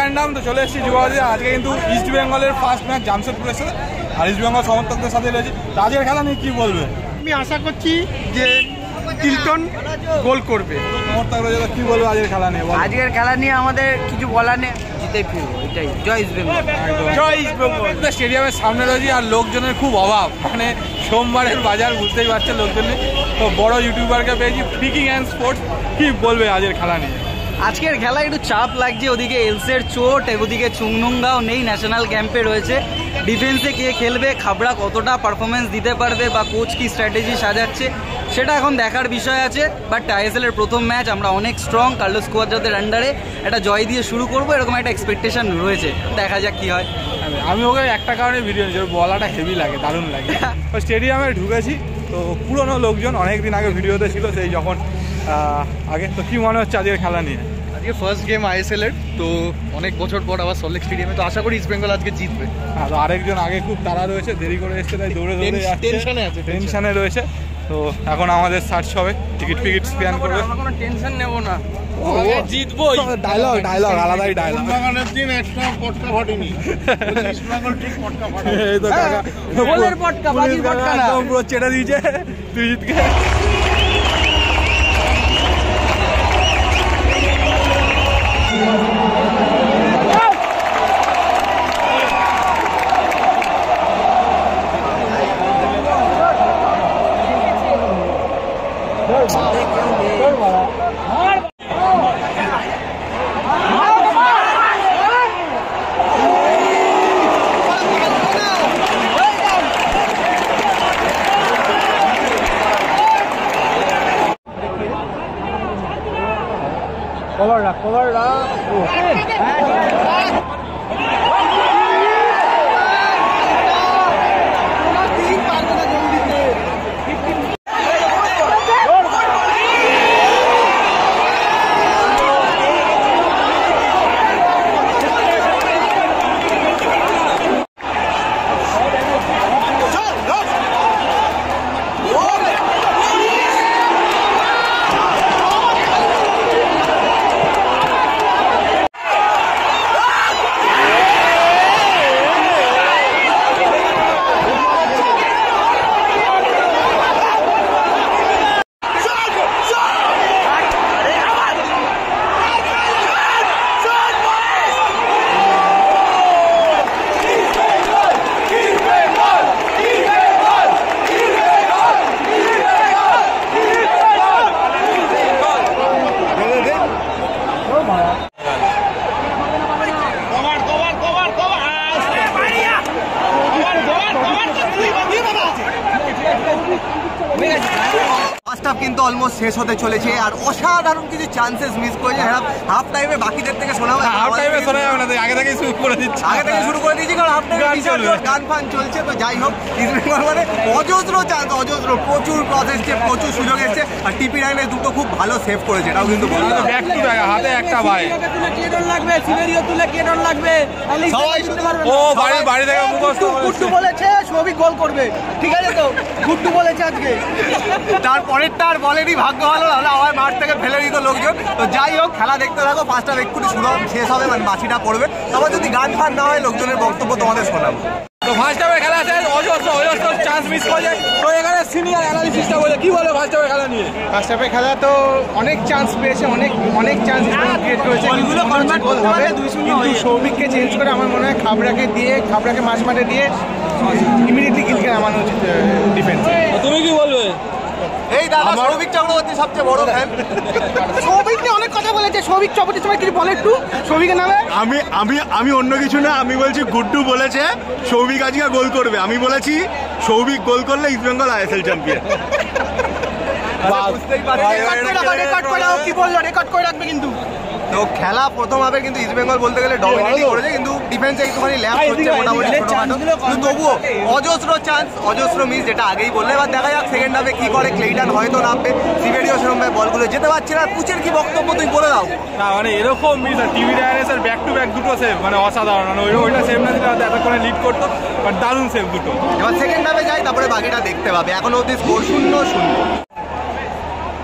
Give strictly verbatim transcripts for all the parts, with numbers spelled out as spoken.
Fandom তো চলে এসেছি যুবরাজে। আজকে কিন্তু ইস্ট বেঙ্গলের ফার্স্ট ম্যাচ জামশেদপুরের সাথে, আর ইস্ট বেঙ্গল সমর্থকদের সাথে রয়েছে। আজকের খেলা নিয়ে কি বলবে? আমি আশা করছি যে টিল্টন গোল করবে। সমর্থক রয়েছে, কি বলবো আজকের খেলা নিয়ে? আজকের খেলা নিয়ে আমাদের কিছু বলার নেই, জিতেই ফিরবো, এটাই। জয় ইস্ট বেঙ্গল। জয় ইস্ট বেঙ্গল। স্টেডিয়ামের সামনে রয়েছে আর লোকজনের খুব অভাব, মানে সোমবারের বাজার বুঝতেই পারছে লোকজনের। তো বড় ইউটিউবারকে পেয়েছি, ফ্রিকিং অ্যান্ড স্পোর্টস। কি বলবে আজকের খেলা নিয়ে? আজকের খেলা একটু চাপ লাগছে, ওদিকে এলসের চোট, ওদিকে চুংনুঙ্গাও নেই, ন্যাশনাল ক্যাম্পে রয়েছে। ডিফেন্সে কে খেলবে, খাবড়া কতটা পারফরমেন্স দিতে পারবে, বা কোচ কি স্ট্র্যাটেজি সাজাচ্ছে সেটা এখন দেখার বিষয় আছে। বাট আইএসএল এর প্রথম ম্যাচ, আমরা অনেক স্ট্রং, কার্লোস কুয়াদ্রাদের আন্ডারে একটা জয় দিয়ে শুরু করবো, এরকম একটা এক্সপেকটেশন রয়েছে। দেখা যাক কি হয়। আমি ওকে একটা কারণে ভিডিও নিয়েছি, বলাটা হেভি লাগে, দারুণ লাগে। স্টেডিয়ামে ঢুকেছি তো পুরনো লোকজন অনেকদিন আগে ভিডিওতে ছিল, সেই যখন আগে। তো কি মনে হচ্ছে আজকের খেলা নিয়ে? আজকে ফার্স্ট গেম আইএসএল এর, তো অনেক বছর পর আবার সল্টলেক স্টেডিয়ামে, তো আশা করি ইস্ট বেঙ্গল আজকে জিতবে। আর আরেকজন আগে খুব তাড়া রয়েছে, দেরি করে এসছে, তাই দৌড়ে দৌড়ে টেনশনে আছে, টেনশনে রয়েছে। তো এখন আমাদের সার্চ হবে, টিকিট ফিকিট স্ক্যান করবে। কোনো টেনশন নেবো না, জিতবো। ডায়লগ ডায়লগ আলাদাই ডায়লগ। বাগানের দিন একটা পটকা ফাটেনি, ইস্ট বেঙ্গল ঠিক পটকা ফাটে। এই তো কাকা গোলের পটকা, বাজির পটকা না, একদম পুরো চেটা দিয়েছে তুইজিতকে। কভার রাখ, কভার রাখ। ফার্স্ট হাফ কিন্তু অলমোস্ট শেষ হতে চলেছে, আর অসাধারণ কিছু চান্সেস মিস করেছে। হাফ টাইমে বাকিদের থেকে শোনা হয়, হাফ টাইমে শোনা যাবে না, আগে থেকে শুরু করে দিচ্ছি, আগে থেকে শুরু করে দিচ্ছি, কারণ হাফ টাইমে গান ফান চলছে। তো যাই হোক, ইস্ট বেঙ্গল মানে অজস্র চান্স, অজস্র প্রচুর ক্রস এসছে, প্রচুর সুযোগ এসছে, আর টিপি রাইনে দুটো খুব ভালো সেভ করেছে, এটাও কিন্তু ব্যাক টু ব্যাক, হাতে একটা ভাই। ও বাড়ি বাড়ি থেকে মুখস্থ গুড্ডু বলেছে সৌভিক গোল করবে, ঠিক আছে? তো গুড্ডু বলেছে আজকে, তারপরেরটা আর বলেনি, ভাগ্য ভালো, নাহলে আমার মাঠ থেকে ফেলে দিত লোকজন। তো যাই হোক, খেলা দেখতে থাকো, পাঁচটা এক্ষুনি শুরু শেষ হবে, মানে বাঁশিটা পড়বে। তারপর যদি গান ফান না হয়, লোকজনের বক্তব্য তোমাদের শোনাবো। তো ফার্স্ট হাফে খেলা আছে, অজস্র অজস্র চান্স মিস করেছে। তো এখানে সিনিয়র অ্যানালিসিসটা বলে কি বলে ফার্স্ট হাফে খেলা নিয়ে? ফার্স্ট হাফে খেলা তো অনেক চান্স পেয়েছে, অনেক অনেক চান্স ক্রিয়েট করেছে, গোল হবে। কিন্তু সৌভিককে চেঞ্জ করে আমার মনে হয় খাবড়াকে দিয়ে, খাবড়াকে মাঝ মাঠে দিয়ে ইমিডিয়েটলি কিলকে নামানো উচিত ডিফেন্স। তুমি কি বলবে? এই দাদা সৌভিক চক্রবর্তী সবচেয়ে বড় ফ্যান। সৌভিক নিয়ে অনেক কথা বলেছে, সৌভিক চক্রবর্তী সময় কিছু বলে একটু সৌভিকের নামে। আমি আমি আমি অন্য কিছু না, আমি বলছি গুড্ডু বলেছে সৌভিক আজকে গোল করবে, আমি বলেছি সৌভিক গোল করলে ইস্ট বেঙ্গল আইএসএল চ্যাম্পিয়ন। কি বললো রেকর্ড করে রাখবে কিন্তু। তো খেলা প্রথম হবে কিন্তু ইস্ট বেঙ্গল বলতে গেলে ডমিনেটিং করেছে, কিন্তু ডিফেন্সে একটুখানি ল্যাপ হচ্ছে মোটামুটি ছোটখাটো, কিন্তু তবুও অজস্র চান্স, অজস্র মিস, যেটা আগেই বললে। এবার দেখা যাক সেকেন্ড হাফে কি করে। ক্লেইটন হয়তো নামবে, সিভেরিও সেরকম বলগুলো যেতে পারছে না। পুচের কি বক্তব্য তুই বলে দাও। না মানে এরকম মিস, টিভি রায়ানের ব্যাক টু ব্যাক দুটো সেভ, মানে অসাধারণ। মানে ওই ওইটা সেভ না দিলে হয়তো এতক্ষণে লিড করতো, বাট দারুণ সেভ দুটো। এবার সেকেন্ড হাফে যাই, তারপরে বাকিটা দেখতে পাবে। এখন অবধি স্কোর শূন্য শূন্য।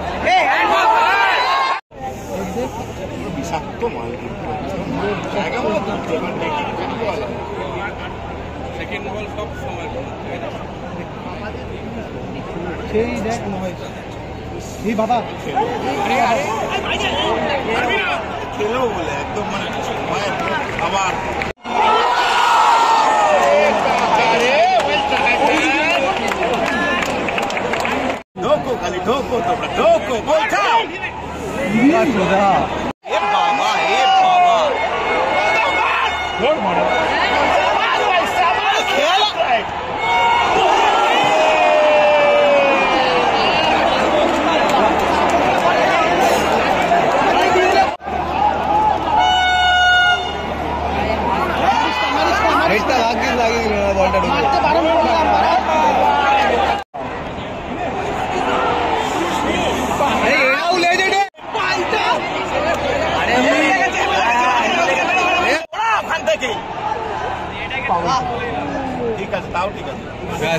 বিষাক্ত মাল সেকেন্ড বল সব সময় সেই দেখ নয় এই বাবা খেলো বলে একদম মানে আবার ঢোকো খালি ঢোকো তোমরা ঢোকো বলছো এ বাবা এ বাবা হেডটা লাগিয়ে লাগিয়ে দিল না বলটা ঢুকে ঠিক আছে তাও ঠিক আছে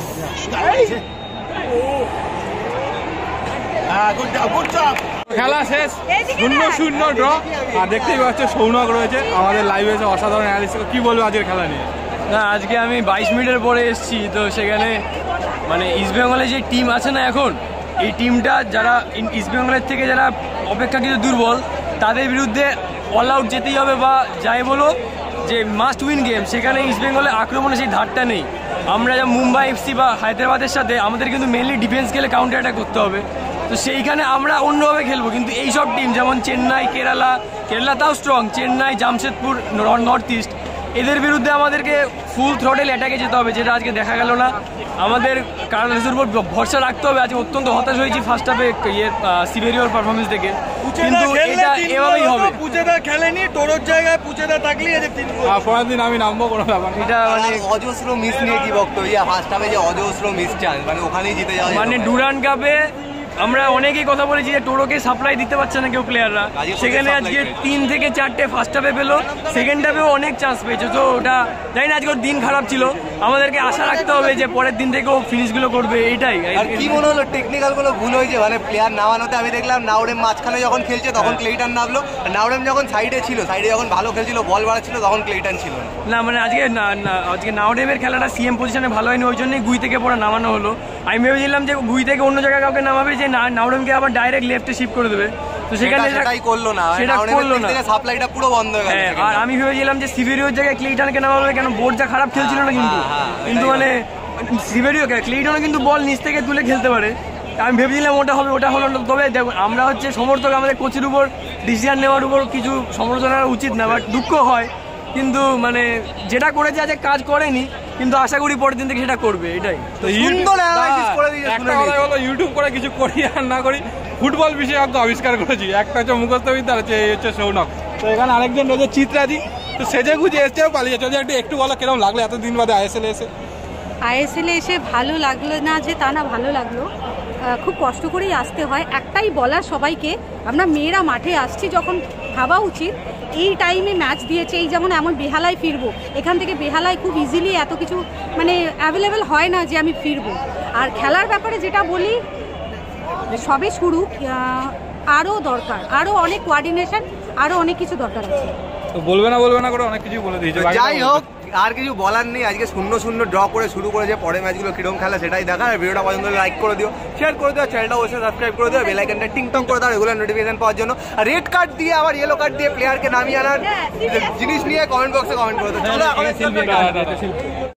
খেলা শেষ শূন্য শূন্য ড্র। আর দেখতেই পাচ্ছ সৌনক রয়েছে আমাদের লাইভে এসে অসাধারণ অ্যানালিসিস। কি বলবো আজকের খেলা নিয়ে? না আজকে আমি বাইশ মিনিটের পরে এসেছি, তো সেখানে মানে ইস্টবেঙ্গলের যে টিম আছে না এখন, এই টিমটা যারা ইস্টবেঙ্গলের থেকে যারা অপেক্ষাকৃত দুর্বল তাদের বিরুদ্ধে অল আউট যেতেই হবে, বা যাই বলো যে মাস্ট উইন গেম। সেখানে ইস্টবেঙ্গলের আক্রমণে সেই ধারটা নেই। আমরা যা মুম্বাই এফসি বা হায়দ্রাবাদের সাথে আমাদের কিন্তু মেনলি ডিফেন্স খেলে কাউন্টার অ্যাটাক করতে হবে, তো সেইখানে আমরা অন্যভাবে খেলবো। কিন্তু এইসব টিম যেমন চেন্নাই, কেরালা, কেরালা তাও strong, Chennai, Jamshedpur, North East, এদের বিরুদ্ধে আমাদেরকে ফুল থ্রটেল অ্যাটাকে যেতে হবে, যেটা আজকে দেখা গেল না। আমাদের কার্লোসের উপর ভরসা রাখতে হবে। আজকে অত্যন্ত হতাশ হয়েছি ফার্স্ট হাফে ইয়ে সিভেরিওর পারফরমেন্স দেখে, কিন্তু এটা এভাবেই হবে। পুচেদা খেলেনি, টোরোর জায়গায় পুচেদা থাকলেই আছে তিন গোল। আর পরের দিন আমি নামবো কোনো ব্যাপার না। এটা মানে অজস্র মিস নিয়ে কি বক্তব্য? ইয়া ফার্স্ট হাফে যে অজস্র মিস চান্স, মানে ওখানেই জিতে যাওয়া মানে ডুরান্ড কাপে আমরা অনেকেই কথা বলেছি যে টোটোকে সাপ্লাই দিতে পারছে না কেউ প্লেয়াররা, সেখানে আজকে তিন থেকে চারটে ফার্স্ট হাফে পেলো, সেকেন্ড হাফেও অনেক চান্স পেয়েছে। তো ওটা জানি না, আজকে ওর দিন খারাপ ছিল, আমাদেরকে আশা রাখতে হবে যে পরের দিন থেকেও ফিনিশগুলো করবে। এটাই। আর কি মনে হলো টেকনিক্যাল কোনো ভুল হয়েছে? মানে প্লেয়ার নামানোতে আমি দেখলাম নাওরেম মাঝখানে যখন খেলছে তখন ক্লেইটন নামলো, নাওরেম যখন সাইডে ছিল, সাইডে যখন ভালো খেলছিল বল বাড়াচ্ছিল তখন ক্লেইটন ছিল না। না মানে আজকে না না আজকে নাওডেমের খেলাটা সিএম পজিশনে ভালো হয়নি, ওই জন্যই গুই থেকে পরে নামানো হলো। আমি ভেবেছিলাম যে গুই থেকে অন্য জায়গায় কাউকে নামাবে, যে না নাওডেমকে আবার ডাইরেক্ট লেফটে শিফট করে দেবে, তো সেখানে সেটাই করলো না, সেটা করলো না, সাপ্লাইটা পুরো বন্ধ হয়ে গেল। আর আমি ভেবেছিলাম যে সিভেরিওর জায়গায় ক্লেইটনকে নামাবে, কেন বোর্ডটা খারাপ খেলছিল না, কিন্তু কিন্তু মানে সিভেরিও ক্লেইটনও কিন্তু বল নিচ থেকে তুলে খেলতে পারে। আমি ভেবেছিলাম ওটা হবে, ওটা হলো না। তবে আমরা হচ্ছে সমর্থক, আমাদের কোচের উপর ডিসিশন নেওয়ার উপর কিছু সমালোচনা উচিত না, বাট দুঃখ হয়। কিন্তু মানে যেটা করেছে আজকে কাজ করেনি, কিন্তু আশা করি পরের দিন থেকে সেটা করবে। এটাই সুন্দর অ্যানালাইসিস করে দিয়েছে। একটা কথা হলো, ইউটিউব করে কিছু করি আর না করি, ফুটবল বিশেষজ্ঞ আবিষ্কার করেছি। একটা হচ্ছে মুখস্থবিদ্যা, হচ্ছে এই হচ্ছে সৌনক। তো এখানে আরেকজন রয়েছে চিত্রাদি, তো সেজে গুজে এসছে পালিয়ে চলে। একটু একটু বলো কিরকম লাগলো এতদিন বাদে আইএসএল এসে? আইএসএলে এসে ভালো লাগলো না যে তা না, ভালো লাগলো। খুব কষ্ট করেই আসতে হয়। একটাই বলার সবাইকে, আমরা মেয়েরা মাঠে আসছি যখন ভাবা উচিত এই টাইমে ম্যাচ দিয়েছে, এই যেমন এমন বেহালায় ফিরবো, এখান থেকে বেহালায় খুব ইজিলি এত কিছু মানে অ্যাভেলেবেল হয় না যে আমি ফিরবো। আর খেলার ব্যাপারে যেটা বলি, সবে শুরু, আরও দরকার, আরও অনেক কোয়ার্ডিনেশন, আরও অনেক কিছু দরকার আছে। তো বলবে না বলবে না করে অনেক কিছু বলে দিয়েছে। যাই হোক, আর কিছু বলার নেই। আজকে শূন্য শূন্য ড্র করে শুরু করেছে, পরের ম্যাচগুলো কিরকম খেলা সেটাই দেখা। আর ভিডিওটা পছন্দ হলে লাইক করে দিও, শেয়ার করে দিও, চ্যানেলটা অবশ্যই সাবস্ক্রাইব করে দিও, বেল আইকনটা টিং টং করে দাও রেগুলার নোটিফিকেশন পাওয়ার জন্য। আর রেড কার্ড দিয়ে আবার ইয়েলো কার্ড দিয়ে প্লেয়ারকে নামিয়ে আনার জিনিস নিয়ে কমেন্ট বক্সে কমেন্ট করে দাও। চলো এখন